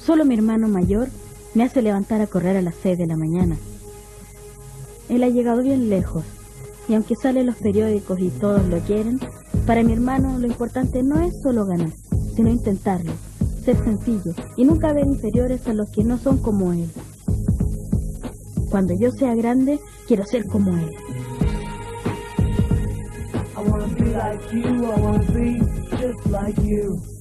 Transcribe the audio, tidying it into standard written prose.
Solo mi hermano mayor me hace levantar a correr a las 6 de la mañana. Él ha llegado bien lejos, y aunque salen los periódicos y todos lo quieren, para mi hermano lo importante no es solo ganar, sino intentarlo, ser sencillo y nunca ver inferiores a los que no son como él. Cuando yo sea grande, quiero ser como él. I wanna be like you, I wanna be just like you.